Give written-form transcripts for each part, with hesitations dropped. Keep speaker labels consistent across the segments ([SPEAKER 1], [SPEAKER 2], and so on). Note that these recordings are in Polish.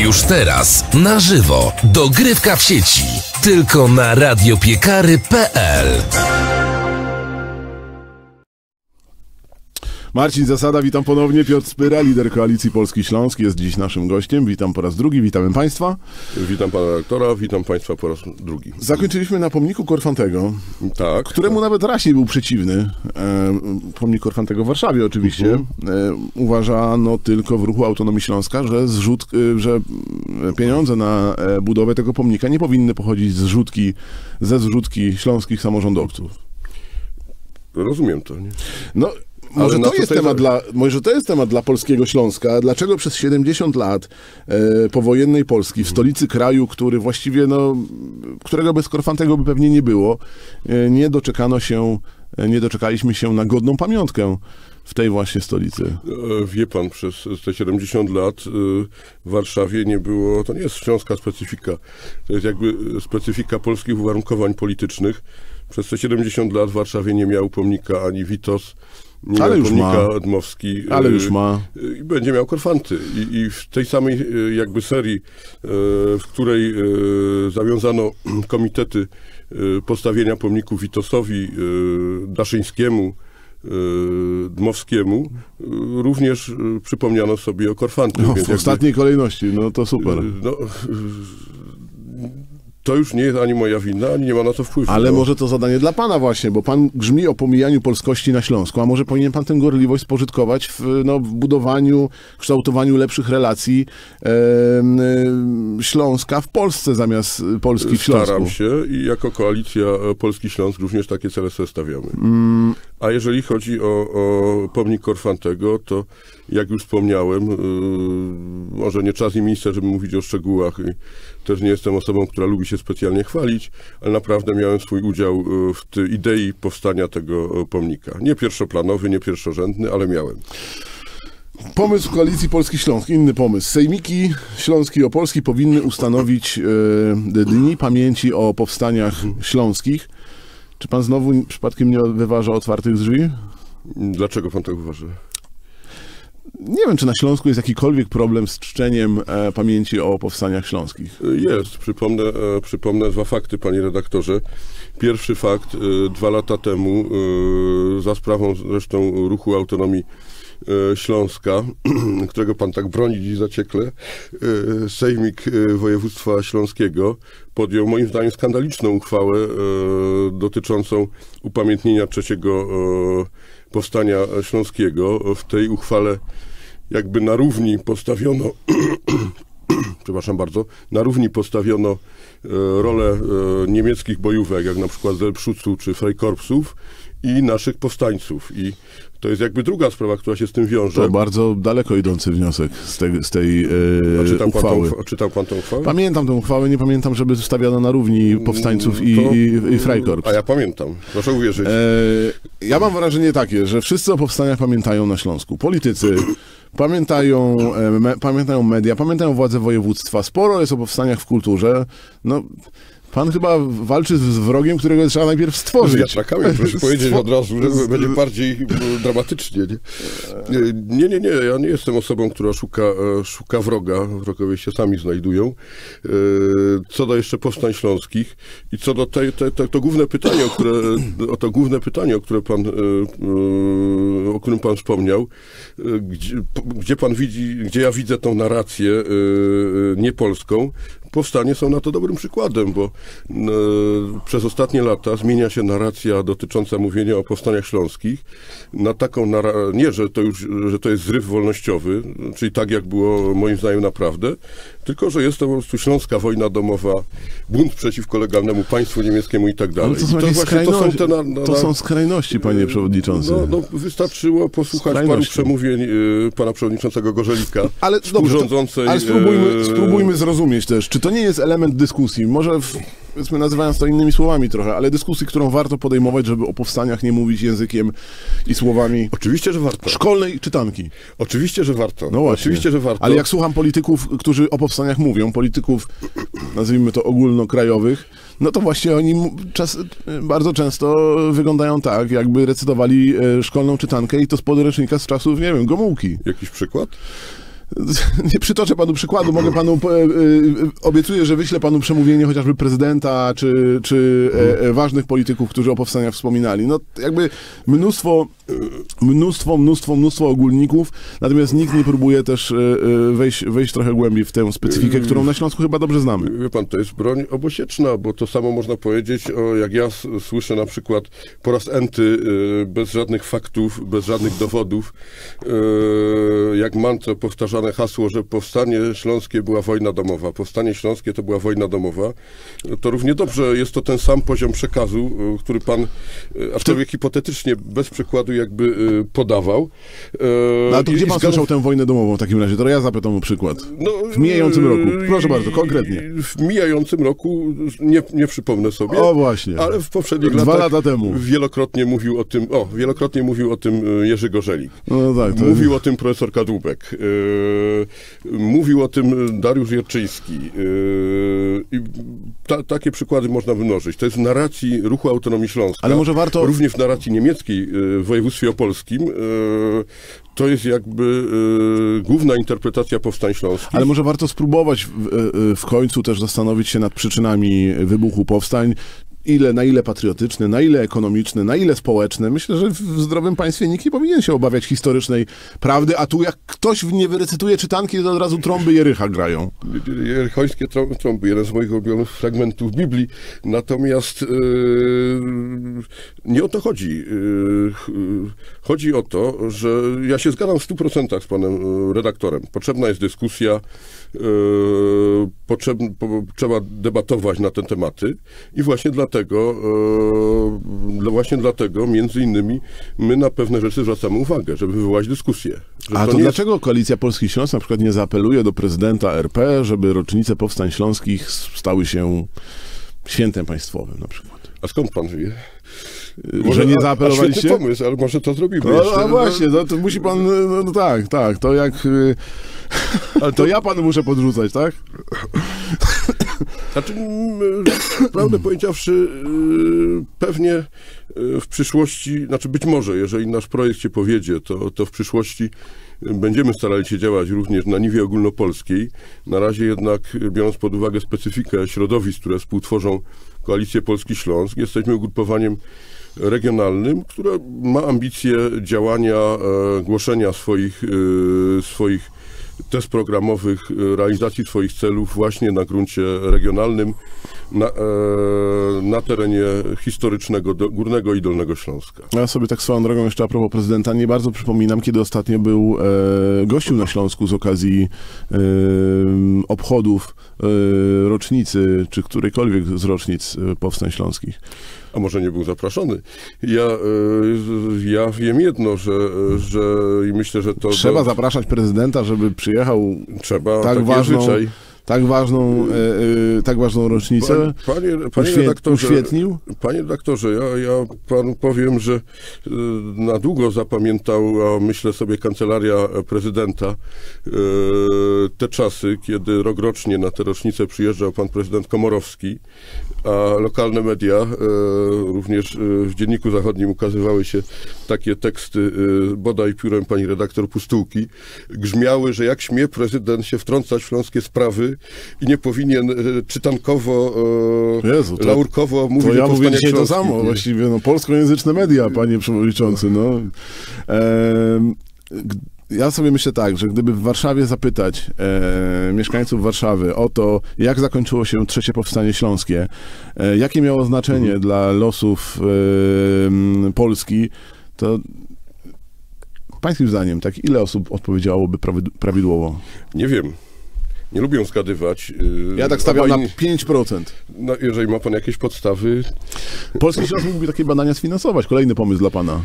[SPEAKER 1] Już teraz, na żywo, dogrywka w sieci. Tylko na radiopiekary.pl.
[SPEAKER 2] Marcin Zasada, witam ponownie. Piotr Spyra, lider Koalicji Polski Śląsk, jest dziś naszym gościem. Witam po raz drugi, witamy Państwa.
[SPEAKER 3] Witam pana redaktora, witam Państwa po raz drugi.
[SPEAKER 2] Zakończyliśmy na pomniku Korfantego,
[SPEAKER 3] tak,
[SPEAKER 2] któremu nawet Rasiej był przeciwny. Pomnik Korfantego w Warszawie oczywiście. Uważano tylko w Ruchu Autonomii Śląska, że pieniądze na budowę tego pomnika nie powinny pochodzić ze zrzutki śląskich samorządowców.
[SPEAKER 3] Rozumiem to, nie?
[SPEAKER 2] No, może to jest temat dla polskiego Śląska. Dlaczego przez 70 lat powojennej Polski, w stolicy kraju, który właściwie, którego bez Korfantego by pewnie nie było, nie doczekaliśmy się na godną pamiątkę w tej właśnie stolicy?
[SPEAKER 3] Wie pan, przez te 70 lat w Warszawie nie było, to nie jest śląska specyfika, to jest jakby specyfika polskich uwarunkowań politycznych. Przez te 70 lat w Warszawie nie miał pomnika ani Witos, nie miał pomnika Dmowski.
[SPEAKER 2] Ale już ma.
[SPEAKER 3] I będzie miał Korfanty. I w tej samej jakby serii, w której zawiązano komitety postawienia pomników Witosowi, Daszyńskiemu, Dmowskiemu, również przypomniano sobie o Korfantach.
[SPEAKER 2] W ostatniej kolejności, to super.
[SPEAKER 3] To już nie jest ani moja wina, ani nie ma na to wpływu.
[SPEAKER 2] Ale może to zadanie dla pana właśnie, bo pan grzmi o pomijaniu polskości na Śląsku, a może powinien pan tę gorliwość spożytkować w budowaniu, kształtowaniu lepszych relacji Śląska w Polsce zamiast Polski w Śląsku.
[SPEAKER 3] Staram się i jako Koalicja Polski Śląsk również takie cele sobie stawiamy. A jeżeli chodzi o pomnik Korfantego, to jak już wspomniałem, może nie czas i miejsce, żeby mówić o szczegółach. I też nie jestem osobą, która lubi się specjalnie chwalić, ale naprawdę miałem swój udział w tej idei powstania tego pomnika. Nie pierwszoplanowy, nie pierwszorzędny, ale miałem.
[SPEAKER 2] Pomysł Koalicji Polski Śląsk, inny pomysł. Sejmiki Śląski i Opolski powinny ustanowić dni pamięci o powstaniach śląskich. Czy pan znowu przypadkiem nie wyważa otwartych drzwi?
[SPEAKER 3] Dlaczego pan tak uważa?
[SPEAKER 2] Nie wiem, czy na Śląsku jest jakikolwiek problem z czczeniem pamięci o powstaniach śląskich.
[SPEAKER 3] Jest. Przypomnę dwa fakty, panie redaktorze. Pierwszy fakt, 2 lata temu, za sprawą zresztą Ruchu Autonomii Śląska, którego pan tak broni dziś zaciekle, Sejmik Województwa Śląskiego podjął moim zdaniem skandaliczną uchwałę dotyczącą upamiętnienia trzeciego powstania śląskiego. W tej uchwale jakby na równi postawiono przepraszam bardzo, na równi postawiono rolę niemieckich bojówek, jak na przykład Selbstschutzu czy Freikorpsów i naszych powstańców. I to jest jakby druga sprawa, która się z tym wiąże.
[SPEAKER 2] To bardzo daleko idący wniosek z tej uchwały.
[SPEAKER 3] Czytał pan tę uchwałę?
[SPEAKER 2] Pamiętam tę uchwałę, nie pamiętam, żeby stawiano na równi powstańców i Freikorps.
[SPEAKER 3] A ja pamiętam, proszę uwierzyć.
[SPEAKER 2] Ja mam wrażenie takie, że wszyscy o powstaniach pamiętają na Śląsku. Politycy pamiętają media, pamiętają władze województwa. Sporo jest o powstaniach w kulturze. Pan chyba walczy z wrogiem, którego trzeba najpierw stworzyć.
[SPEAKER 3] Z wiatrakami, proszę powiedzieć od razu, że będzie bardziej dramatycznie. Nie, ja nie jestem osobą, która szuka wroga. Wrogowie się sami znajdują. Co do jeszcze powstań śląskich i co do to główne pytanie, o którym pan wspomniał, gdzie ja widzę tą narrację niepolską, powstanie są na to dobrym przykładem, bo przez ostatnie lata zmienia się narracja dotycząca mówienia o powstaniach śląskich na taką nie, że to jest zryw wolnościowy, czyli tak jak było moim zdaniem naprawdę, tylko że jest to po prostu śląska wojna domowa, bunt przeciwko legalnemu państwu niemieckiemu i tak dalej.
[SPEAKER 2] To są skrajności, panie przewodniczący.
[SPEAKER 3] Wystarczyło posłuchać paru przemówień pana przewodniczącego Gorzelika, współrządzącej.
[SPEAKER 2] Ale spróbujmy zrozumieć też, czy to nie jest element dyskusji, może powiedzmy nazywając to innymi słowami trochę, ale dyskusji, którą warto podejmować, żeby o powstaniach nie mówić językiem i słowami.
[SPEAKER 3] Oczywiście, że warto.
[SPEAKER 2] Szkolnej czytanki.
[SPEAKER 3] Oczywiście, że warto.
[SPEAKER 2] No właśnie.
[SPEAKER 3] Oczywiście, że warto.
[SPEAKER 2] Ale jak słucham polityków, którzy o powstaniach mówią, polityków, nazwijmy to ogólnokrajowych, no to właśnie oni bardzo często wyglądają tak, jakby recytowali szkolną czytankę i to z podręcznika z czasów, nie wiem, Gomułki.
[SPEAKER 3] Jakiś przykład?
[SPEAKER 2] Nie przytoczę panu przykładu, mogę panu, obiecuję, że wyślę panu przemówienie chociażby prezydenta, czy ważnych polityków, którzy o powstaniach wspominali. No jakby mnóstwo ogólników, natomiast nikt nie próbuje też wejść trochę głębiej w tę specyfikę, którą na Śląsku chyba dobrze znamy.
[SPEAKER 3] Wie pan, to jest broń obosieczna, bo to samo można powiedzieć, jak ja słyszę na przykład po raz enty, bez żadnych faktów, bez żadnych dowodów, jak mantrę powtarzane hasło, że powstanie śląskie była wojna domowa. Powstanie śląskie to była wojna domowa. To równie dobrze jest to ten sam poziom przekazu, który pan, aczkolwiek hipotetycznie, bez przykładu jakby podawał.
[SPEAKER 2] No, a to gdzie pan słyszał tę wojnę domową w takim razie? To ja zapytam o przykład.
[SPEAKER 3] No,
[SPEAKER 2] w mijającym roku. Proszę bardzo, konkretnie.
[SPEAKER 3] W mijającym roku, nie przypomnę sobie.
[SPEAKER 2] O właśnie.
[SPEAKER 3] Ale w poprzednich
[SPEAKER 2] 2 lata temu.
[SPEAKER 3] Wielokrotnie mówił o tym Jerzy Gorzelik.
[SPEAKER 2] No tak,
[SPEAKER 3] mówił o tym profesor Kadłubek. Mówił o tym Dariusz Jerczyński. I takie przykłady można wymnożyć. To jest w narracji Ruchu Autonomii Śląska.
[SPEAKER 2] Ale może warto...
[SPEAKER 3] Również w narracji niemieckiej w województwie opolskim. To jest jakby główna interpretacja powstań śląskich.
[SPEAKER 2] Ale może warto spróbować w końcu też zastanowić się nad przyczynami wybuchu powstań. Na ile patriotyczne, na ile ekonomiczne, na ile społeczne. Myślę, że w zdrowym państwie nikt nie powinien się obawiać historycznej prawdy, a tu jak ktoś nie wyrecytuje czytanki, to od razu trąby Jericha grają.
[SPEAKER 3] Jerychońskie trąby, jeden z moich ulubionych fragmentów Biblii. Natomiast nie o to chodzi. Chodzi o to, że ja się zgadzam w 100% z panem redaktorem. Potrzebna jest dyskusja, trzeba debatować na te tematy i właśnie dlatego między innymi my na pewne rzeczy zwracamy uwagę, żeby wywołać dyskusję.
[SPEAKER 2] A to dlaczego Koalicja Polski Śląsk na przykład nie zaapeluje do prezydenta RP, żeby rocznice powstań śląskich stały się świętem państwowym na przykład?
[SPEAKER 3] A skąd pan wie?
[SPEAKER 2] Że nie zaapelowaliście?
[SPEAKER 3] Świetny pomysł, ale może to zrobimy
[SPEAKER 2] jeszcze. A właśnie, to musi pan, no tak, to jak... Ale to ja panu muszę podrzucać, tak?
[SPEAKER 3] Znaczy, prawdę powiedziawszy, pewnie w przyszłości, znaczy być może, jeżeli nasz projekt się powiedzie, to w przyszłości będziemy starali się działać również na niwie ogólnopolskiej. Na razie jednak, biorąc pod uwagę specyfikę środowisk, które współtworzą Koalicję Polski Śląsk, jesteśmy ugrupowaniem regionalnym, które ma ambicje działania, głoszenia swoich tez programowych, realizacji swoich celów właśnie na gruncie regionalnym, na terenie historycznego Górnego i Dolnego Śląska.
[SPEAKER 2] Ja sobie tak swoją drogą jeszcze a propos prezydenta nie bardzo przypominam, kiedy ostatnio gościł na Śląsku z okazji obchodów rocznicy, czy którejkolwiek z rocznic powstań śląskich.
[SPEAKER 3] A może nie był zapraszony? Ja wiem jedno, że i myślę, że to...
[SPEAKER 2] Trzeba zapraszać prezydenta, żeby przyjechał.
[SPEAKER 3] Trzeba,
[SPEAKER 2] tak zwyczaj. Tak ważną rocznicę
[SPEAKER 3] panie redaktorze,
[SPEAKER 2] uświetnił?
[SPEAKER 3] Panie redaktorze, ja panu powiem, że na długo zapamiętał, myślę sobie, kancelaria prezydenta te czasy, kiedy rokrocznie na tę rocznicę przyjeżdżał pan prezydent Komorowski, a lokalne media, również w Dzienniku Zachodnim ukazywały się takie teksty, bodaj piórem pani redaktor Pustułki, grzmiały, że jak śmie prezydent się wtrącać w śląskie sprawy i nie powinien czytankowo, laurkowo mówić o
[SPEAKER 2] ja mówię dzisiaj
[SPEAKER 3] śląskich.
[SPEAKER 2] To samo, właściwie polskojęzyczne media, panie przewodniczący. Ja sobie myślę tak, że gdyby w Warszawie zapytać mieszkańców Warszawy o to, jak zakończyło się III Powstanie Śląskie, jakie miało znaczenie dla losów Polski, to pańskim zdaniem, tak, ile osób odpowiedziałoby prawidłowo?
[SPEAKER 3] Nie wiem. Nie lubię zgadywać.
[SPEAKER 2] Ja tak stawiam na 5%.
[SPEAKER 3] No, jeżeli ma pan jakieś podstawy...
[SPEAKER 2] Polski Śląsk mógłby takie badania sfinansować. Kolejny pomysł dla pana.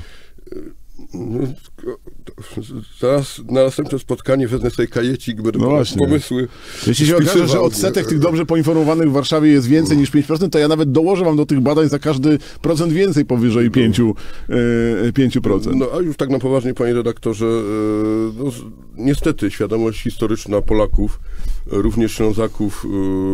[SPEAKER 3] Zaraz na następne spotkanie wezmę sobie kajecik, będę pomysły.
[SPEAKER 2] Jeśli się okaże, że odsetek tych dobrze poinformowanych w Warszawie jest więcej niż 5%, to ja nawet dołożę wam do tych badań za każdy procent więcej powyżej 5%.
[SPEAKER 3] No a już tak na poważnie, panie redaktorze, niestety świadomość historyczna Polaków, również Ślązaków,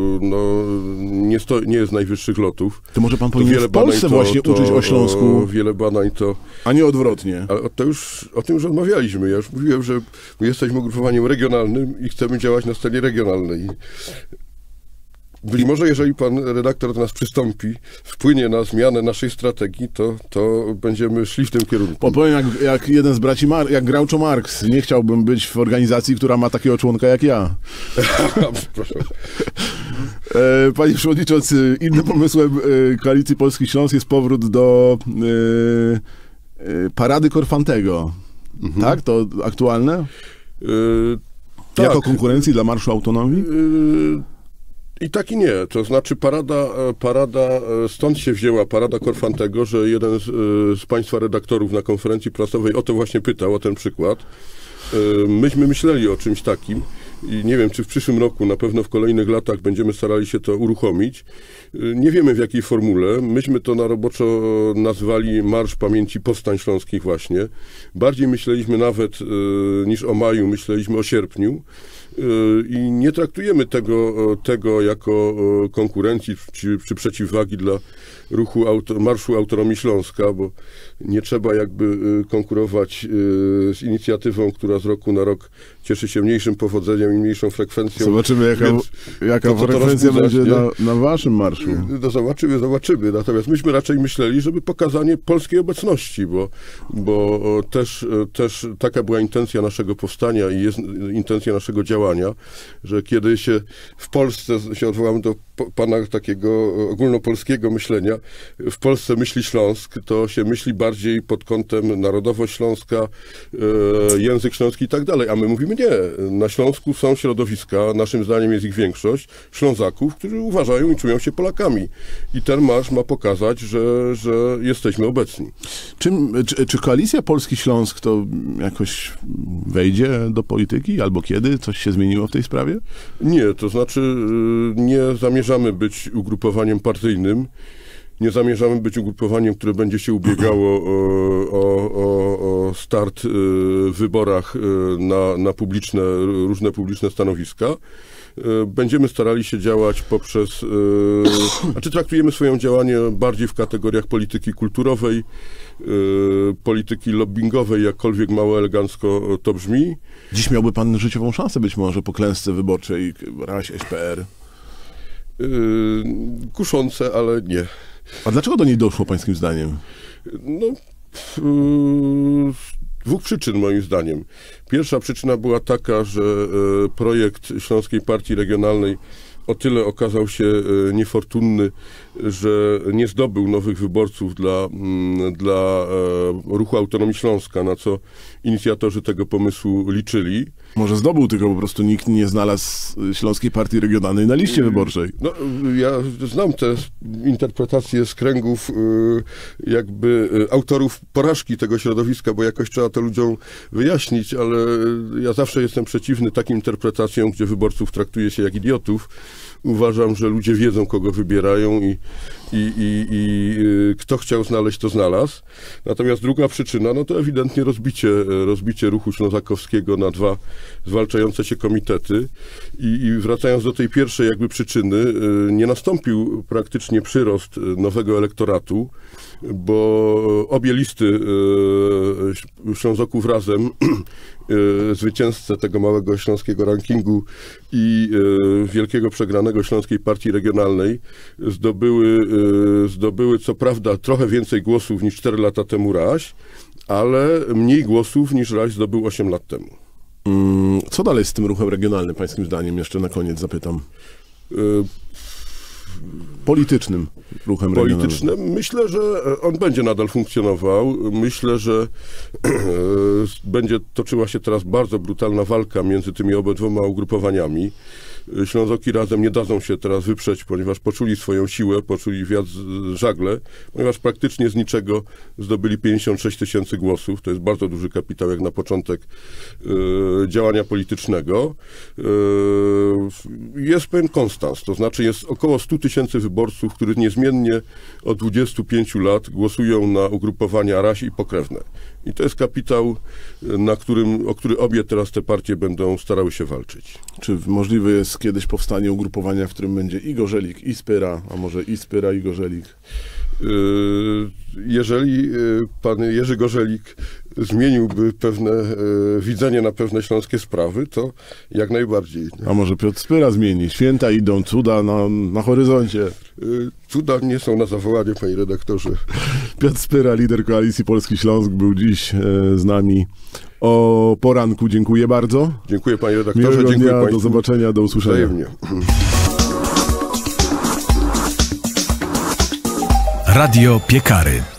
[SPEAKER 3] nie jest najwyższych lotów.
[SPEAKER 2] To może pan powinien w Polsce właśnie uczyć o Śląsku.
[SPEAKER 3] Wiele badań to...
[SPEAKER 2] A nie odwrotnie.
[SPEAKER 3] Ale o tym już rozmawialiśmy. rozmawialiśmy. Ja już mówiłem, że my jesteśmy ugrupowaniem regionalnym i chcemy działać na scenie regionalnej. Być może, jeżeli pan redaktor do nas przystąpi, wpłynie na zmianę naszej strategii, to będziemy szli w tym kierunku.
[SPEAKER 2] Powiem, jak jeden z braci, jak Groucho Marx, nie chciałbym być w organizacji, która ma takiego członka jak ja.
[SPEAKER 3] Proszę.
[SPEAKER 2] Panie przewodniczący, innym pomysłem Koalicji Polski Śląsk jest powrót do parady Korfantego. Tak? To aktualne? Jako
[SPEAKER 3] Tak.
[SPEAKER 2] konkurencji dla Marszu Autonomii?
[SPEAKER 3] I tak i nie. To znaczy parada, stąd się wzięła parada Korfantego, że jeden z państwa redaktorów na konferencji prasowej o to właśnie pytał, o ten przykład. Myśmy myśleli o czymś takim i nie wiem, czy w przyszłym roku, na pewno w kolejnych latach będziemy starali się to uruchomić. Nie wiemy w jakiej formule. Myśmy to na roboczo nazwali Marsz Pamięci Powstań Śląskich właśnie. Bardziej myśleliśmy nawet niż o maju, myśleliśmy o sierpniu. I nie traktujemy tego jako konkurencji czy przeciwwagi dla Marszu Autonomii Śląska, bo nie trzeba jakby konkurować z inicjatywą, która z roku na rok cieszy się mniejszym powodzeniem i mniejszą frekwencją.
[SPEAKER 2] Zobaczymy, jaka frekwencja będzie na waszym marszu.
[SPEAKER 3] No zobaczymy. Natomiast myśmy raczej myśleli, żeby pokazanie polskiej obecności, bo też taka była intencja naszego powstania i jest intencja naszego działania, że kiedy się w Polsce, się odwołam do pana takiego ogólnopolskiego myślenia, w Polsce myśli Śląsk, to się myśli bardziej pod kątem narodowość śląska, język śląski i tak dalej. A my mówimy nie. Na Śląsku są środowiska, naszym zdaniem jest ich większość, Ślązaków, którzy uważają i czują się Polakami. I ten marsz ma pokazać, że jesteśmy obecni.
[SPEAKER 2] Czy Koalicja Polski Śląsk to jakoś wejdzie do polityki? Albo kiedy? Coś się zmieniło w tej sprawie?
[SPEAKER 3] Nie, to znaczy nie zamierzamy być ugrupowaniem partyjnym. Nie zamierzamy być ugrupowaniem, które będzie się ubiegało o start w wyborach na różne publiczne stanowiska. Będziemy starali się działać poprzez... Znaczy traktujemy swoje działanie bardziej w kategoriach polityki kulturowej, polityki lobbingowej, jakkolwiek mało elegancko to brzmi.
[SPEAKER 2] Dziś miałby pan życiową szansę być może po klęsce wyborczej Raś SPR.
[SPEAKER 3] Kuszące, ale nie.
[SPEAKER 2] A dlaczego do niej doszło pańskim zdaniem?
[SPEAKER 3] No, dwóch przyczyn moim zdaniem. Pierwsza przyczyna była taka, że projekt Śląskiej Partii Regionalnej o tyle okazał się niefortunny, że nie zdobył nowych wyborców dla Ruchu Autonomii Śląska, na co inicjatorzy tego pomysłu liczyli.
[SPEAKER 2] Może zdobył, tylko po prostu nikt nie znalazł Śląskiej Partii Regionalnej na liście wyborczej.
[SPEAKER 3] No, ja znam te interpretacje z kręgów jakby autorów porażki tego środowiska, bo jakoś trzeba to ludziom wyjaśnić, ale ja zawsze jestem przeciwny takim interpretacjom, gdzie wyborców traktuje się jak idiotów. Uważam, że ludzie wiedzą, kogo wybierają i kto chciał znaleźć, to znalazł. Natomiast druga przyczyna, no to ewidentnie rozbicie ruchu ślązakowskiego na dwa zwalczające się komitety. I wracając do tej pierwszej jakby przyczyny, nie nastąpił praktycznie przyrost nowego elektoratu, bo obie listy Ślązoków Razem, zwycięzcę tego małego śląskiego rankingu i wielkiego przegranego Śląskiej Partii Regionalnej zdobyły co prawda trochę więcej głosów niż 4 lata temu Raś, ale mniej głosów niż Raś zdobył 8 lat temu.
[SPEAKER 2] Co dalej z tym ruchem regionalnym, pańskim zdaniem? Jeszcze na koniec zapytam. Politycznym ruchem regionalnym.
[SPEAKER 3] Myślę, że on będzie nadal funkcjonował. Myślę, że będzie toczyła się teraz bardzo brutalna walka między tymi obydwoma ugrupowaniami. Ślązoki Razem nie dadzą się teraz wyprzeć, ponieważ poczuli swoją siłę, poczuli wiatr z żagle, ponieważ praktycznie z niczego zdobyli 56 000 głosów. To jest bardzo duży kapitał jak na początek działania politycznego. Jest pewien konstans, to znaczy jest około 100 000 wyborców, którzy niezmiennie od 25 lat głosują na ugrupowania Raś i pokrewne. I to jest kapitał, o który obie teraz te partie będą starały się walczyć.
[SPEAKER 2] Czy możliwe jest kiedyś powstanie ugrupowania, w którym będzie i Gorzelik, i Spyra, a może i Spyra, i Gorzelik?
[SPEAKER 3] Jeżeli pan Jerzy Gorzelik zmieniłby pewne widzenie na pewne śląskie sprawy, to jak najbardziej.
[SPEAKER 2] A może Piotr Spyra zmieni? Święta idą, cuda na horyzoncie.
[SPEAKER 3] Cuda nie są na zawołanie, panie redaktorze.
[SPEAKER 2] Piotr Spyra, lider Koalicji Polski Śląsk, był dziś z nami o poranku. Dziękuję bardzo.
[SPEAKER 3] Dziękuję, panie redaktorze.
[SPEAKER 2] Miłego
[SPEAKER 3] Dziękuję
[SPEAKER 2] dnia,
[SPEAKER 3] państwu.
[SPEAKER 2] do zobaczenia, do usłyszenia.
[SPEAKER 3] Wzajemnie.
[SPEAKER 4] Radio Piekary.